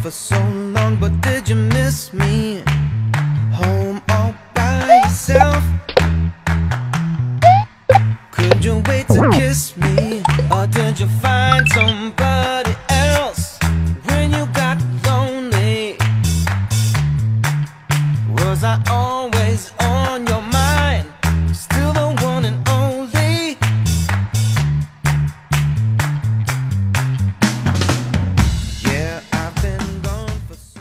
for so long, but did you miss me? Home all by yourself. Could you wait to kiss me? Or did you find somebody else when you got lonely? Was I always on your mind? Still the one and only? Yeah, I've been gone for so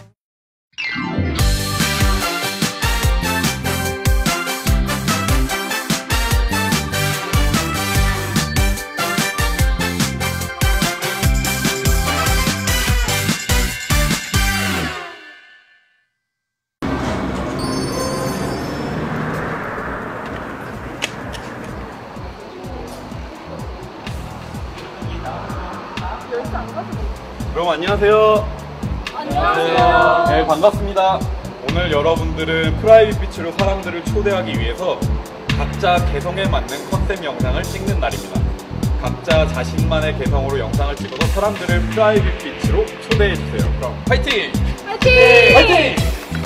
여러분 안녕하세요. 안녕하세요. 네, 반갑습니다. 오늘 여러분들은 프라이빗 비치로 사람들을 초대하기 위해서 각자 개성에 맞는 컨셉 영상을 찍는 날입니다. 각자 자신만의 개성으로 영상을 찍어서 사람들을 프라이빗 비치로 초대해주세요. 그럼 파이팅! 파이팅! 파이팅!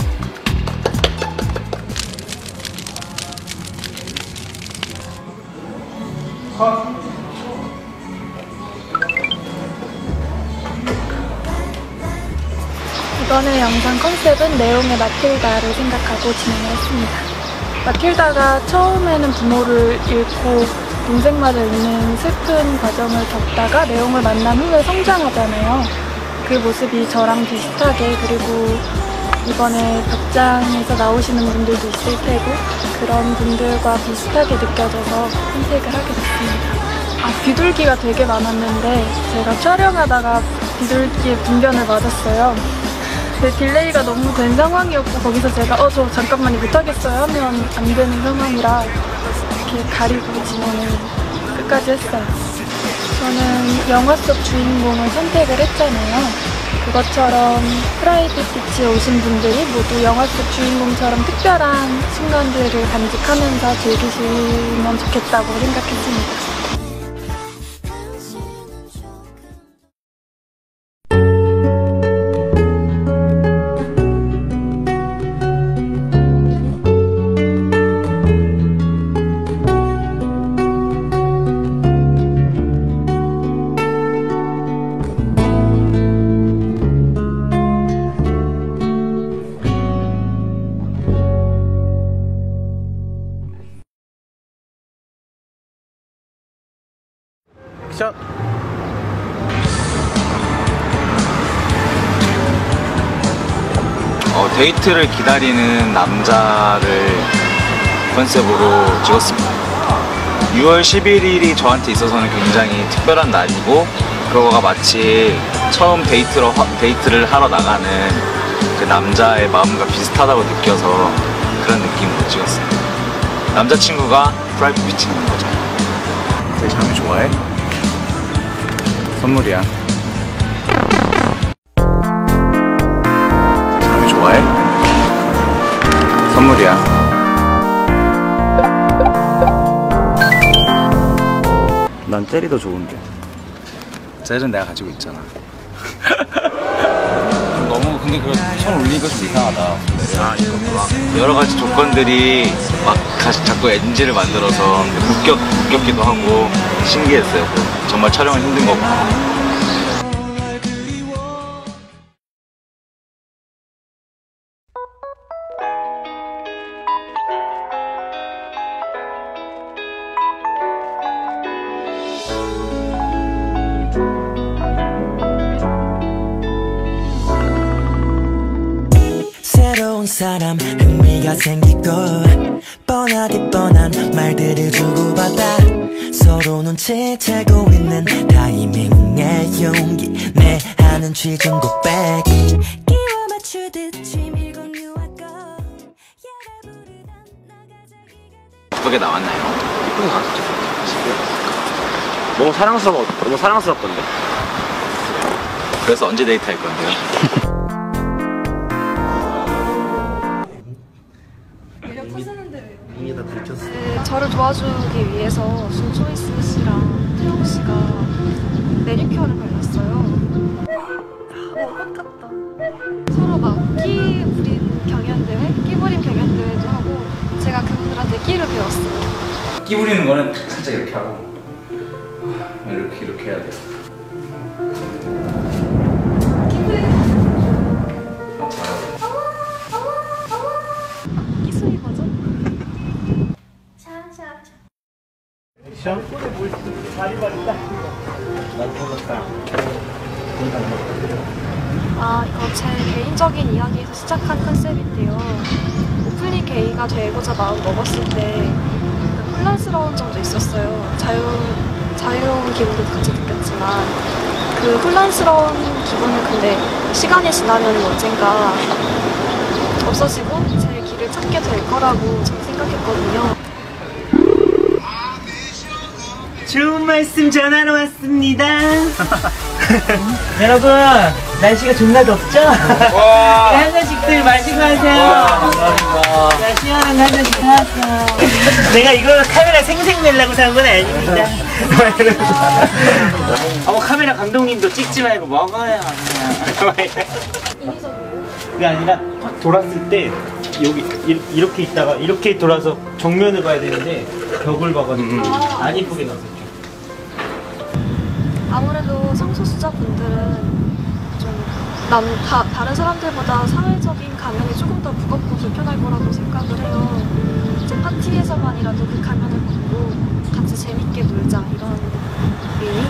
이번에 영상 컨셉은 내용의 마틸다를 생각하고 진행을 했습니다. 마틸다가 처음에는 부모를 잃고 동생만을 잃는 슬픈 과정을 겪다가 내용을 만난 후에 성장하잖아요. 그 모습이 저랑 비슷하게, 그리고 이번에 벽장에서 나오시는 분들도 있을 테고 그런 분들과 비슷하게 느껴져서 선택을 하게 됐습니다. 비둘기가 되게 많았는데 제가 촬영하다가 비둘기에 분변을 맞았어요. 근데 딜레이가 너무 된 상황이었고 거기서 제가 저 잠깐만요 못하겠어요 하면 안 되는 상황이라 이렇게 가리고 진행을 끝까지 했어요. 저는 영화 속 주인공을 선택을 했잖아요. 그것처럼 프라이빗 비치에 오신 분들이 모두 영화 속 주인공처럼 특별한 순간들을 간직하면서 즐기시면 좋겠다고 생각했습니다. 액션! 데이트를 기다리는 남자를 컨셉으로 찍었습니다. 6월 11일이 저한테 있어서는 굉장히 특별한 날이고, 그거가 마치 처음 데이트를 하러 나가는 그 남자의 마음과 비슷하다고 느껴서 그런 느낌으로 찍었습니다. 남자친구가 프라이빗 비치에 있는 거죠. 내 장미 좋아해? 선물이야. 장미 좋아해? 선물이야. 난 젤이 더 좋은데. 젤은 내가 가지고 있잖아. 너무 근데 그거 손 올리니까 좀 이상하다. 여러 가지 조건들이 막 자꾸 NG를 만들어서 웃겼기도 하고 신기했어요. 정말 촬영은 힘든 거고. 새로운 사람 흥미가 생기고 뻔하디 뻔한 말들을 주고받아 서로 눈치채고 있는 타이밍의 용기 내 하는 취중 고백 끼워 맞추듯 치밀곤 유학거 예쁘게 나왔나요? 예쁘게 나왔죠. 너무 사랑스럽던데? 그래서 언제 데이트할 건데요? 이미 다 들켰어. 저를 도와주기 위해서 손초이스 씨랑 태용 씨가 매니큐어를 발랐어요. 꽃 같다. 끼 부리는 거는 살짝 이렇게 하고 이렇게 해야 돼요. 끼수이 버전? 이거 제 개인적인 이야기에서 시작한 컨셉인데요. 오픈리 게이가 되고자 마음 먹었을 때 혼란스러운 점도 있었어요. 자유로운 기분도 같이 느꼈지만 그 혼란스러운 기분은 근데 시간이 지나면 언젠가 없어지고 제 길을 찾게 될 거라고 저는 생각했거든요. 좋은 말씀 전하러 왔습니다. 여러분, 날씨가 존나 덥죠? 한 잔씩들 마시고 하세요. 자, 시원한 거 한 잔씩 사왔어요. 내가 이거 카메라 생생 내려고 산 건 아닙니다. 카메라 감독님도 찍지 말고 먹어요. 그게 아니라 확 돌았을 때 여기 이렇게 있다가 이렇게 돌아서 정면을 봐야 되는데 벽을 봐가지고 안 이쁘게 나왔었죠. 아무래도 성소수자분들은 좀 다른 사람들보다 사회적인 가면이 조금 더 무겁고 불편할 거라고 생각을 해요. 이제 파티에서만이라도 그 가면을 벗고 같이 재밌게 놀자 이런 의미?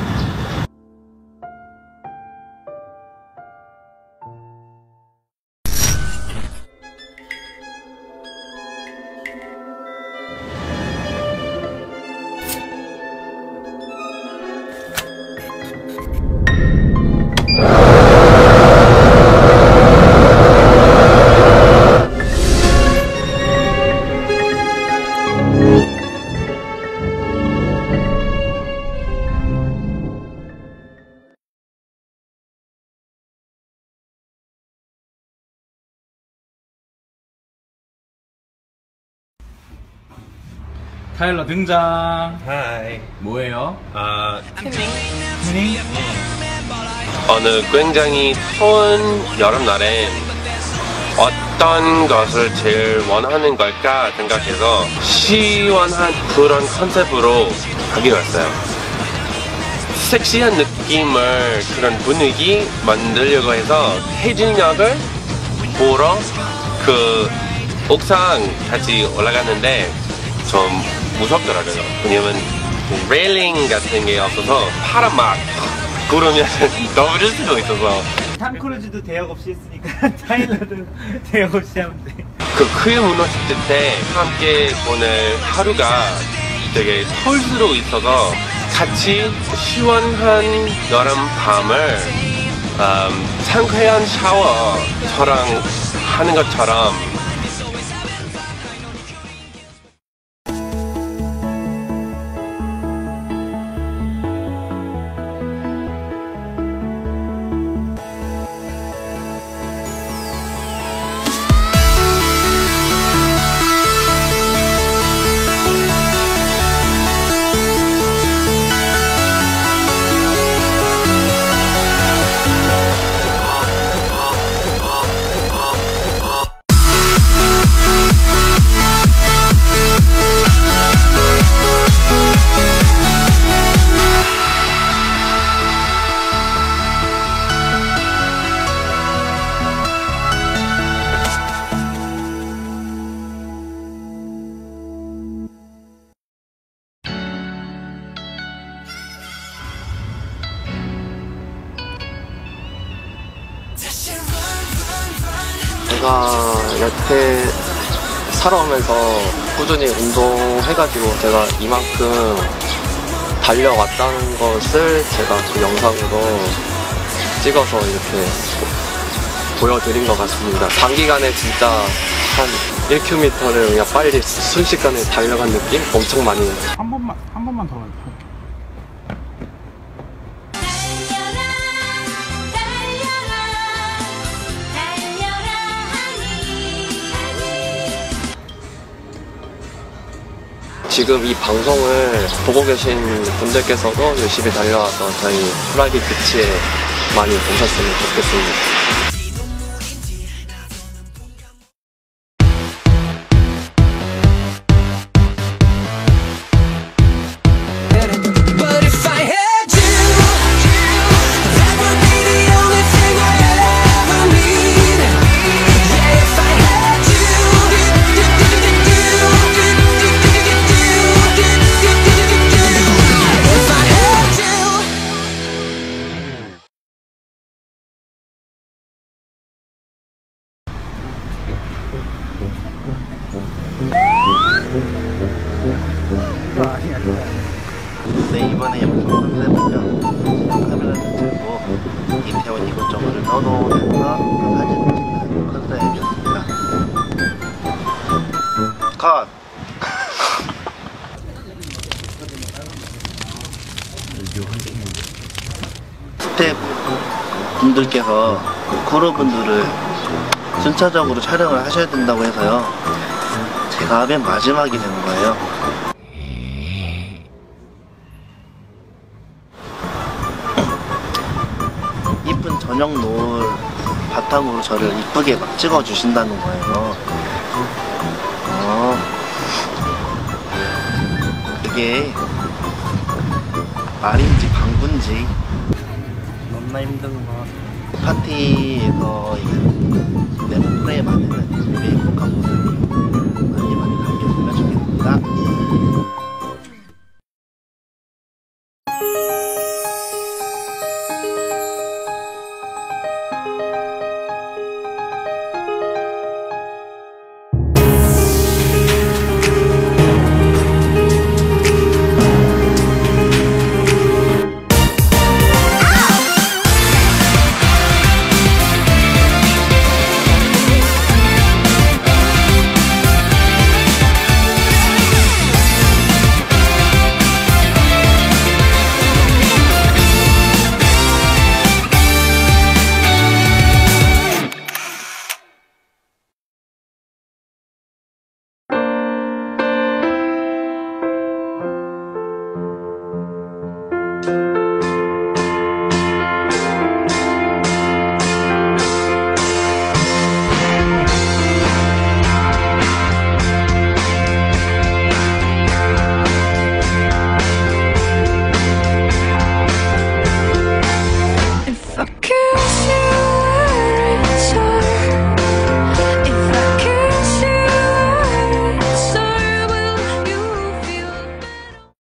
타일러 등장. 하이. 뭐예요? 오늘 굉장히 더운 여름날엔 어떤 것을 제일 원하는 걸까 생각해서 시원한 그런 컨셉으로 하기로 했어요. 섹시한 느낌을 그런 분위기 만들려고 해서 해질녘을 보러 그 옥상 같이 올라갔는데 좀 무섭더라고요. 왜냐면 레일링 같은 게 없어서 바람 막 구르면 넘어질 수도 있어서. 탐 크루즈도 대역 없이 했으니까 타일러도 대역 없이 하면 돼. 그 크게 무너질 때 함께 보낼 하루가 되게 털스로 있어서 같이 시원한 여름 밤을 상쾌한 샤워 저랑 하는 것처럼 제가 여태 살아오면서 꾸준히 운동해가지고 제가 이만큼 달려왔다는 것을 제가 그 영상으로 찍어서 이렇게 보여드린 것 같습니다. 단기간에 진짜 한 1km를 그냥 빨리 순식간에 달려간 느낌? 엄청 많이 해요. 한 번만 더 해요. 지금 이 방송을 보고 계신 분들께서도 열심히 달려와서 저희 프라이빗 비치에 많이 오셨으면 좋겠습니다. 스텝 분들께서 크루분들을 순차적으로 촬영을 하셔야 된다고 해서요. 제가 맨 마지막이 되는 거예요. 이쁜 저녁 노을 바탕으로 저를 이쁘게 막 찍어주신다는 거예요. 그게 말인지 방구인지 너무나 힘든 거. 파티에서 네모 프레임 안에는 제 행복한 모습이 많이 담겼으면 좋겠습니다.